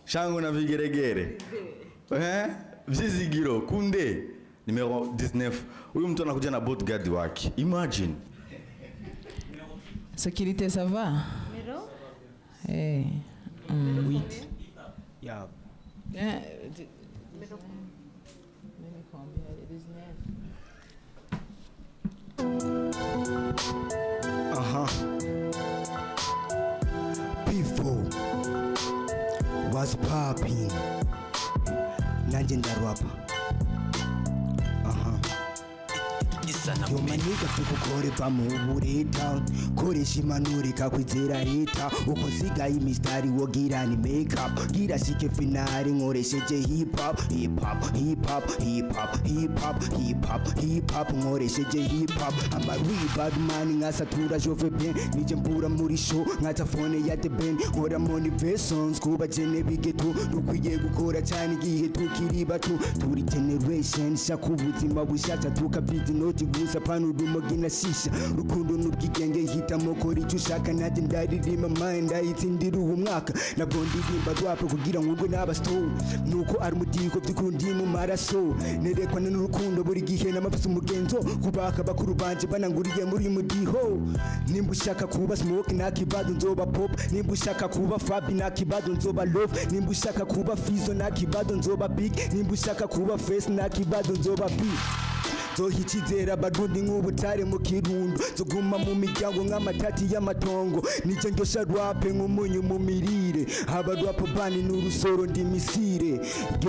Shango na vigeregere. Vyizigiro, kunde. Numéro 19. Huyu mtu anakuja na bodyguard wake. Imagine. Sécurité, ça va? Numéro? Eh. 8. Yeah. Numéro combien? 19. Before was popping. Nanje Ndaririmba. Yo maniga tukukore pamu leta koresha impanuro ikakwizera leta uko sigaye imistari wogira ni make up gira shike finale nkoresheje hip hop hip hop hip hop hip hop hip hop hip hop hip hop nkoresheje hip hop amba bad man nkasatura jove bien nije mpura muri show nkata phone ya the band nkora motivations kuba jene bigeto dukwiye gukora cyane igihe tukiri bato turi generation shakubuzima bushaka tukabizi noti gusa pano dumogina shisha rukundo n'ubwigenge hitamo kora icyo ushaka nanje ndaririmba mind ayitsindira uwo mwaka nabwo ndirimba rap kugira ngo ubwe n'abastore nuko ari mudiko by'ikundi mu maraso nerekwana n'urukundo buri gihe n'amafisi umugenzo kubaka bakuru banje bananguriye muri mudiho nimba ushaka kuba smoke nakibado nzoba pop nimba ushaka kuba fabi nakibado nzoba love nimba ushaka kuba fizo nakibado nzoba big nimba ushaka kuba face nakibado nzoba big zohitizera barundi nk'ubutare mu kirundo zoguma mu miryango nk'amatati y'amatongo nije ngyosha rap nk'umunyu mu mirire haba rap bani n'urusoro ndi misire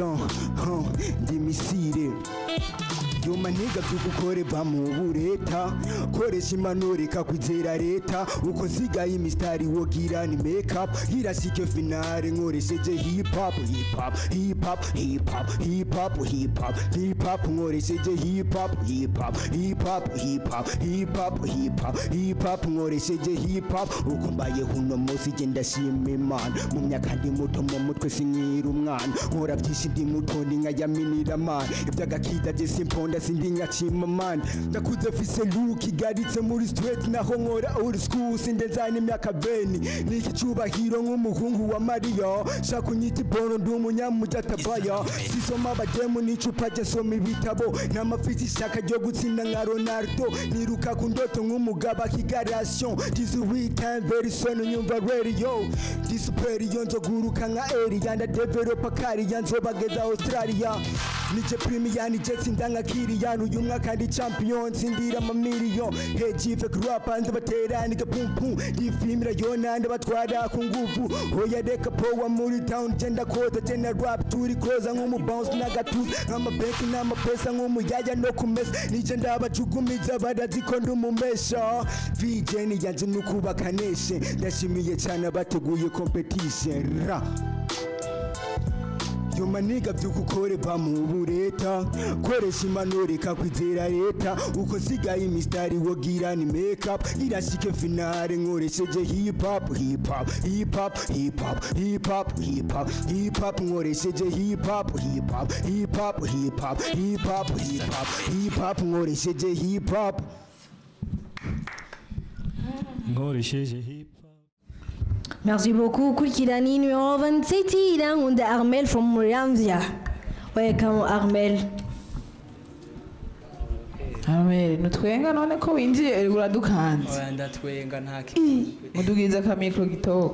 ndi misire yo maniga by'ugukore bamu leta koresha impanuro ikakwizera leta uko sigaye imistari wogira ni make up irashike finale nkoresheje hip hop hip hop hip hop hip hop hip hop hip hop hip hop nkoresheje hip hop hip hop hip hop hip hop hip hop hip hop hip hop nkoresheje hip hop uko mbaye huno munsi je ndashima Imana mu myaka ndi muto mu mutwe sinkira umwana nkora byinshi ndi muto ndi nkayaminira man iby'agakida je simponda sindi nkacima man ndakuze fise look igaritse muri street naho nkora old school sindenzana imyaka 20 niki cyubahiro nk'umuhungu wa Maria shaka unyita bono ndi umunyamujatabaya sisoma abademu n'icupa je soma ibitabo n'amafisi shaka ryo gutsinda nka Ronaldo niruka ku ndoto nk'umugaba kigaration 18 time very soon nyumva radio disuperior nzoguruka nka area nda developer kariya nzobageza Australia nije premier nije sindanga kiriyanu uyu mwaka ndi champion sindira amamillion hejive rap nze baterani ga pum pum difimira yona nda batwara ku nguvu hoya deka power muri town genda koza genda rap turi koza nk'umu bounce n'agatuza nk'amabeki n'amapesa nk'umuyaya no kumesa nije ndabajugumiza badazikondo mumesha vijeni yanje nukubakaneshe ndashimiye cyane abateguye competition ra yo maniga by'ukukore bamu leta koresha impanuro ikakwizera leta uko sigaye imistari wogira ni make up irashike finale nkoresheje hip hop hip hop hip hop hip hop hip hop hip hop hip hop nkoresheje hip hop hip hop hip hop hip hop hip hop hip hop hip hop nkoresheje hip hop nkoresheje hip. Merci beaucoup. Kulkirani numéro 27, il a un ARMEL from Muramvia. Welcome ARMEL. ARMEL, nutwenga none ko winjiye uradukanze. Oya ndatwenga ntaki. Mudugiza ka micro gito.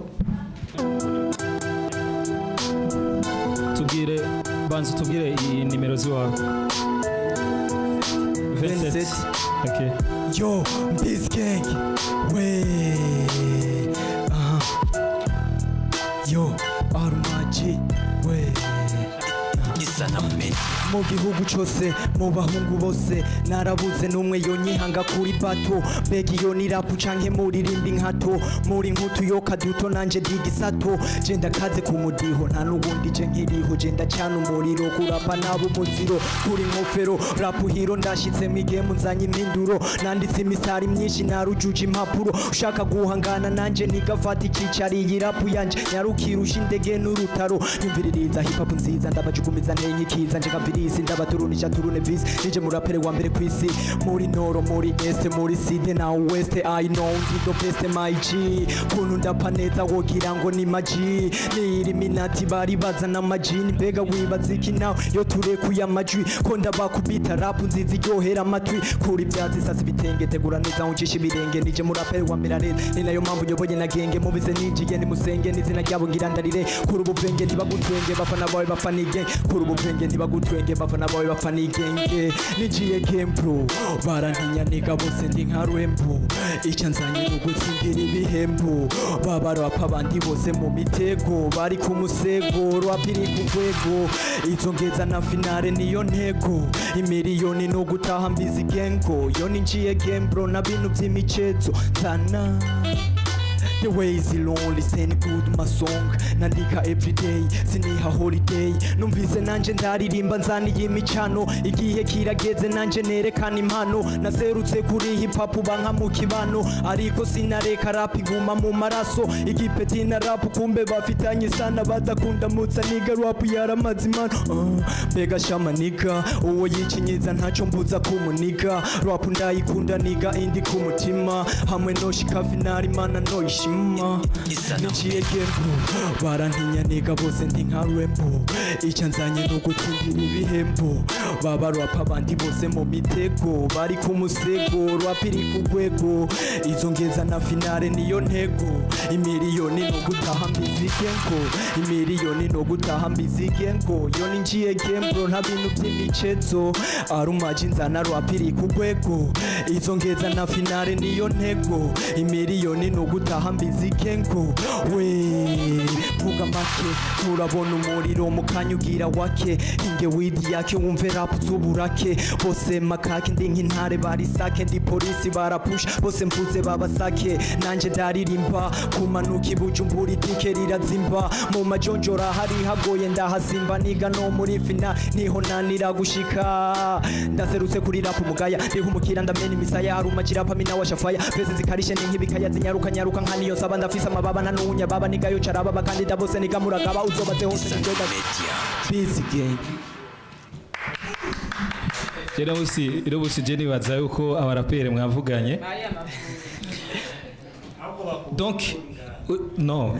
Tubwire banza tubwire iyi nimero ziwawe. 27. Okay. Yo, this gang. Yo, Armaji, we. Mu gihugu cyose mu bahungu bose narabuze numwe yonyihanga kuri bato bega iyo ni rap canke muririmba inkato muri nkutu yo kaduto nanje digisato je ndakaze ku mudiho nta nubundi je nkiriho je ndacana umuriro kurapa nabo muziro kuri nkofero rap hiro ndashitse mu game nzanye impinduro nanditse imisari myinshi narujuje impapuro ushaka guhangana nanje nigafata ikicari iyi rap yanje nyarukirusha indege n'urutaro nyumviririza hip hop nziza ndabajugumiza ntenyikiza nje kavirisi ndabaturunisha turune visi nije murapere wa mbere kwisi muri noro muri este muri side na west I know ndi the best my G kuntu ndapa neza wogira ngo ni maji ni Illuminati bari bazana amajini mbega wibaza iki nawe yo turekuye amajwi ko ndabakubita rap nziza iryohera amatwi kuri ivyatsi sasa ibitenge tegura neza uncisha ibirenge nije muraperi wa Mirarez ni nayo mpamvu nyoboye na genge mubize ninjiye ni musenge n'izina ryabo ngira ndarire kuri ubuvenge ntibagutwenge bafana bawe bafanige kuri ubuvenge ntibagutwenge bafana bawe bafanigenge nigiye game pro barantinya niga bose ndi nka Rembo icyo nzanye no gutsindira ibihembo baba rapa abandi bose mu mitego bari ku musego rwapiri ku rwego izo ngeza na finale niyo ntego imiliyoni no gutaha mbizi gengo yo ninjiye game bro na bintu by'imicezo zana The way is long, listen good my song nandika everyday siniha holiday numvise nanje ndaririmba nzaniye imicano igihe kirageze nanje nerekana impano naserutse kuri hip hop banka mu kibano ariko sinareka rap iguma mu maraso igipeti na rap kumbe bafitanye sana badakunda mutsa niga rap yaramazimano mbega shama niga uwo yicinyiza ntaco mbuza kumuniga rap ndayikunda niga indi ku mutima hamwe no shika finali mana no niciye gembo barantinya niga bose ndi nka Rembo icyo nzanye no gutsindira ibihembo baba rapa abandi bose mu mitego bari ku musego rwapiri ku rwego izo ngeza na finale niyo ntego imiliyoni no gutaha mbizigengo imiliyoni no gutaha mbizigengo yo ninjiye gembo nta bintu by'imicezo arumaji nzana rwapiri ku rwego izo ngeza na finale niyo ntego imiliyoni no gutaha mbizigengo we vuga make turabona umuriro mukanyugira wake inge widi yake wumve rap zuburake bose makake ndi nk'intare bari sake ndi polisi barapusha bose mvuze babasake nanje ndaririmba kumanuka ibujumbura itike rirazimba mu majonjora hari hagoye ndahasimba niga no muri fina niho nanira gushika ndaserutse kuri rap umugaya ndiho umukira ndamena imisaya arumagira pamina washafaya beze zikarishe nk'ibikaya zinyaruka nyaruka nkaniyo saba ndafisa amababa nanunya baba nigayo caraba bakandida bose nigamuragaba uzobaze hose ndoda busy gang rero busi je nibaza yuko abarapere mwavuganye donc no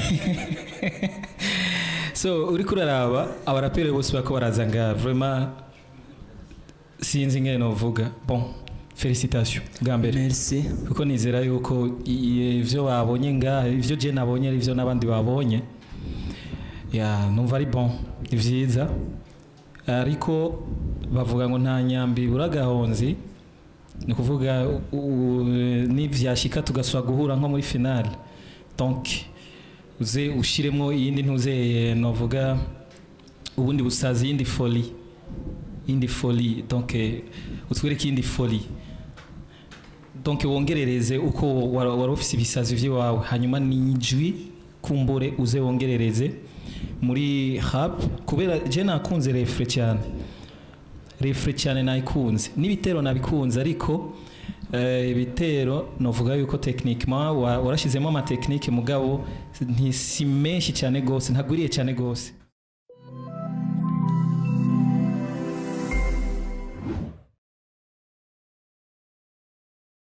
so uri kuraraba abarapere bose bako barazanga vraiment sinzi ngene novuga bon félicitations gambere merci kuko nizera yuko ivyo babonye nga ivyo je nabonye ari ivyo nabandi babonye ya numva ari bon ivyiza ariko bavuga ngo nta nyambi buragahonzi ni kuvuga nivyashika tugaswa guhura nko muri finale donc uze ushiremo iyindi ntuze novuga ubundi busazi indi folie donc utwereke indi folie donc wongerereze uko warofise ibisazi vyiwawe hanyuma nijwi kumbure uze wongerereze muri rap kubera je nakunze refre cyane nayikunze n'ibitero nabikunze ariko ibitero novuga yuko techniquement warashizemo ama technique mugabo ntisi menshi cyane gose ntagwiriye cyane gose